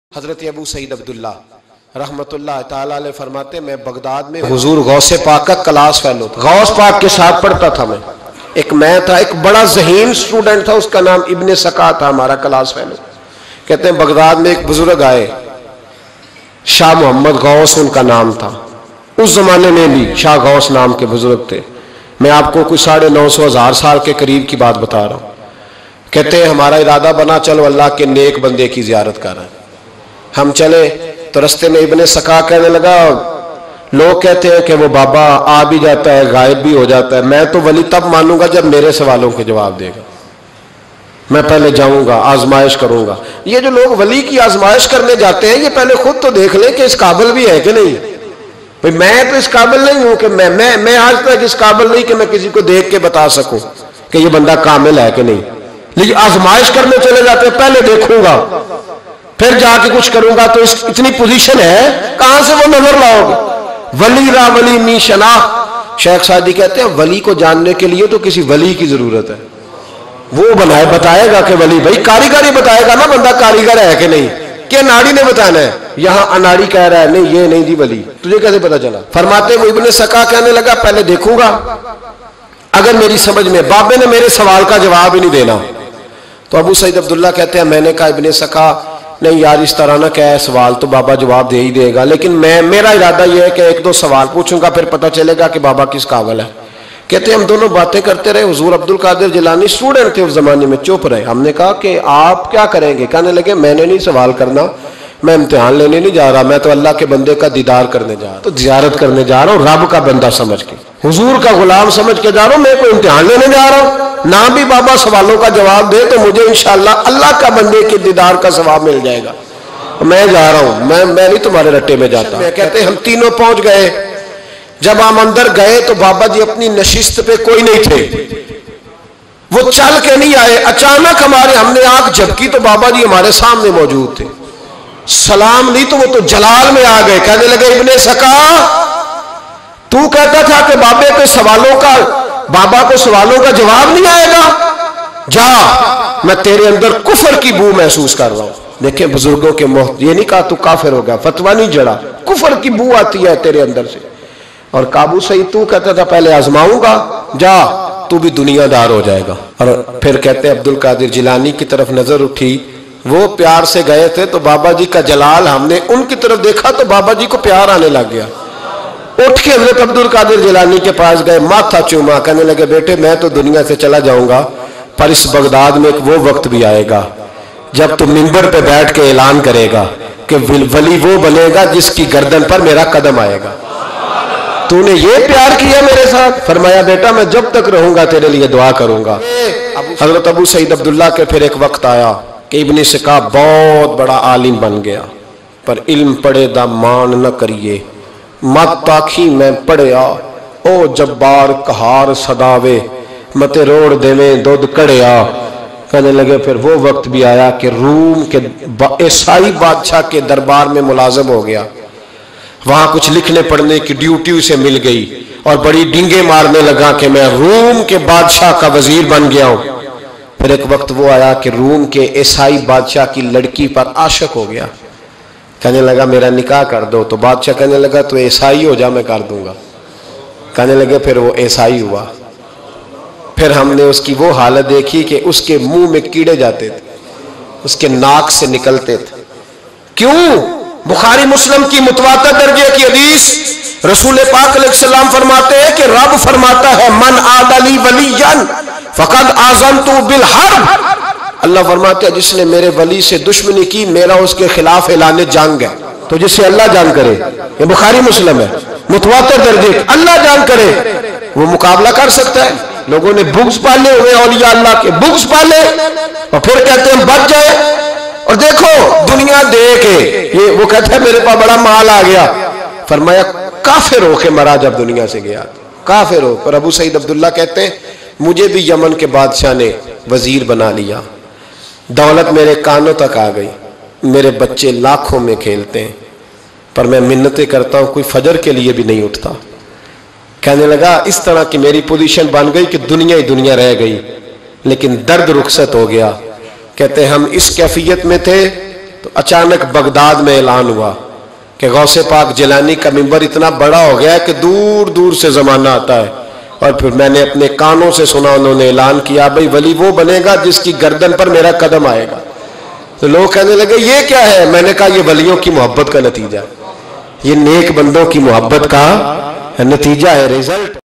حضرت ابو سعید عبداللہ رحمتullah تعالیٰ علیہ فرماتے میں بغداد میں حضور غوث پاک کا کلاس فیلو تھا، غوث پاک کے ساتھ پڑھتا تھا میں تھا ایک بڑا ذہین سٹوڈنٹ تھا، اس کا نام ابن سکا تھا، ہمارا کلاس فیلو۔ کہتے ہیں بغداد میں ایک بزرگ آئے، شاہ محمد غوث ان کا نام تھا، اس زمانے میں بھی شاہ غوث نام کے بزرگ تھے۔ میں آپ کو کوئی 950,000 سال کے قریب کی بات بتا رہا ہوں۔ کہتے ہیں ہمارا ارادہ بنا چلو اللہ کے نیک بندے کی زیارت کر رہے ہیں۔ ہم چلے تو رستے میں ابن سکا کہنے لگا لوگ کہتے ہیں کہ وہ بابا آ بھی جاتا ہے غائب بھی ہو جاتا ہے، میں تو ولی تب مانوں گا جب میرے سوالوں کے جواب دے گا، میں پہلے جاؤں گا آزمائش کروں گا۔ یہ جو لوگ ولی کی آزمائش کرنے جاتے ہیں یہ پہلے خود تو دیکھ لیں کہ اس قابل بھی ہے کہ نہیں۔ بھئی میں تو اس قابل نہیں ہوں کہ میں آج تک اس قابل نہیں کہ میں کسی کو دیکھ کے بتا سکوں کہ یہ بندہ کامل ہے کہ نہیں، لیکن آزمائش کرنے چلے جاتے ہیں پہلے دیکھوں گا پھر جا کے کچھ کروں گا، تو اتنی پوزیشن ہے کہاں سے وہ نظر لاؤ گے؟ ولی را ولی می شناخت، شیخ سعدی کہتے ہیں ولی کو جاننے کے لیے تو کسی ولی کی ضرورت ہے، وہ بتائے گا کہ ولی، بھائی کاریگر ہی بتائے گا نا بندہ کاریگر ہے کہ نہیں، کہ اناڑی نے بتانا ہے، یہاں اناڑی کہہ رہا ہے نہیں یہ نہیں دی ولی، تجھے کیسے پتا چلا؟ فرماتے وہ ابن سکا کہنے لگا پہلے دیکھوں گا اگر میری سمجھ میں، بابے نے میرے سوال کا جواب ہی نہیں دینا۔ تو ابو سعید عبداللہ کہتے ہیں میں نے کہا ابن سکا نہیں یار اس طرح نہ کہے، سوال تو بابا جواب دے ہی دے گا، لیکن میرا ارادہ یہ ہے کہ ایک دو سوال پوچھوں گا پھر پتہ چلے گا کہ بابا کس قابل ہے۔ کہتے ہیں ہم دونوں باتیں کرتے رہے، حضور عبد القادر جیلانی اسٹوڈنٹ تھے اس زمانے میں، چپ رہے۔ ہم نے کہا کہ آپ کیا کریں گے؟ کہنے لگے میں نے نہیں سوال کرنا، میں امتحان لینے نہیں جا رہا، میں تو اللہ کے بندے کا دیدار کرنے جا رہا ہوں، تو زیارت کرنے جا رہا ہوں رب کا بندہ سمجھ کے، حضور کا غلام سمجھ کے جا رہا ہوں، میں کوئی امتحان لینے جا رہا ہوں، نہ بھی بابا سوالوں کا جواب دے تو مجھے انشاءاللہ اللہ کا بندے کے دیدار کا ثواب مل جائے گا، میں جا رہا ہوں، میں نہیں تمہارے رٹے میں جاتا۔ کہتے ہیں ہم تینوں پہنچ گئے، جب ہم اندر گئے تو بابا جی اپنی نشست پہ کوئی نہیں تھے، وہ چل کے نہیں آئے، اچانک ہم نے آنکھ جھپکی تو بابا جی ہمارے سامنے موجود تھے، سلام لی تو وہ تو جلال میں آ گئے، کہنے لگے ابن سکا تو کہتا تھا کہ بابا کو سوالوں کا جواب نہیں آئے گا، جا میں تیرے اندر کفر کی بو محسوس کر رہا ہوں۔ دیکھیں بزرگوں کے محت، یہ نہیں کہا تو کافر ہو گیا، فتویٰ نہیں جڑا، کفر کی بو آتی ہے تیرے اندر سے۔ اور کابو سعید تو کہتا تھا پہلے آزماؤں گا، جا تو بھی دنیا دار ہو جائے گا۔ اور پھر کہتے ہیں عبد القادر جیلانی کی طرف نظر اٹھی، وہ پیار سے گئے تھے تو بابا جی کا جلال ہم نے ان کی طرف دیکھا تو بابا جی کو پیار آنے لگ گیا، اٹھ کے حضرت عبد القادر جیلانی کے پاس گئے، ماتھا چوما، کہنے لگے بیٹے میں تو دنیا سے چلا جاؤں گا پر اس بغداد میں ایک وہ وقت بھی آئے گا جب تو منبر پہ بیٹھ کے اعلان کرے گا کہ ولی وہ بنے گا جس کی گردن پر میرا قدم آئے گا، تو نے یہ پیار کیا میرے ساتھ؟ فرمایا بیٹا میں جب تک رہوں گا تیرے لیے دعا کروں گا۔ حضرت ابو سعید عبداللہ کے پھر ایک وقت آیا کہ ابن سکا بہت بڑا عالم بن گیا، پر علم پڑھے دا مان نہ کریے، مت تاکھی میں پڑھیا، او جبار کہار صداوے، متے روڑ دیویں دودھ کڑیا۔ کہنے لگے پھر وہ وقت بھی آیا کہ روم کے عیسائی بادشاہ کے دربار میں ملازم ہو گیا، وہاں کچھ لکھنے پڑھنے کی ڈیوٹی اسے مل گئی اور بڑی ڈنگے مارنے لگا کہ میں روم کے بادشاہ کا وزیر بن گیا ہوں۔ پھر ایک وقت وہ آیا کہ روم کے عیسائی بادشاہ کی لڑکی پر عاشق ہو گیا، کہنے لگا میرا نکاح کر دو، تو بادشاہ کہنے لگا تو عیسائی ہو جا میں کر دوں گا، کہنے لگے پھر وہ عیسائی ہوا۔ پھر ہم نے اس کی وہ حالت دیکھی کہ اس کے منہ میں کیڑے جاتے تھے، اس کے ناک سے نکلتے تھے، کیوں؟ بخاری مسلم کی متواتر درجے کی حدیث، رسول پاک علیہ السلام فرماتے ہیں کہ رب فرماتا ہے من عادلی ولیًا فقد آذنتہ بالحرب، اللہ فرماتے ہیں جس نے میرے ولی سے دشمنی کی میرا اس کے خلاف اعلان جنگ ہے۔ تو جس سے اللہ جان کرے، یہ بخاری مسلم ہے متواتر درجے، اللہ جان کرے وہ مقابلہ کر سکتا ہے۔ لوگوں نے بغض پالے ہوئے اولیاء اللہ کے، بغض پالے اور پھر کہتے ہیں بچ جائے، اور دیکھو دنیا دے کے یہ وہ کہتا ہے میرے پاس بڑا مال آ گیا، فرمایا کافر ہو کے مرا جب دنیا سے گیا، کافر ہو۔ اور ابو سعید عبداللہ کہتے ہیں مجھے بھی یمن کے بادشاہ نے وزیر بنا لیا، دولت میرے کانوں تک آ گئی، میرے بچے لاکھوں میں کھیلتے ہیں، پر میں منتیں کرتا ہوں کوئی فجر کے لیے بھی نہیں اٹھتا۔ کہنے لگا اس طرح کی میری پوزیشن بن گئی کہ دنیا ہی دنیا رہ گئی، لیکن درد رخصت ہو گیا۔ کہتے ہیں ہم اس کیفیت میں تھے تو اچانک بغداد میں اعلان ہوا کہ غوث پاک جیلانی کا منبر اتنا بڑا ہو گیا کہ دور دور سے زمانہ آتا ہے. اور پھر میں نے اپنے کانوں سے سنا, انہوں نے اعلان کیا بھئی ولی وہ بنے گا جس کی گردن پر میرا قدم آئے گا. تو لوگ کہنے لگے یہ کیا ہے؟ میں نے کہا یہ ولیوں کی محبت کا نتیجہ, یہ نیک بندوں کی محبت کا نتیجہ ہے, رزلٹ.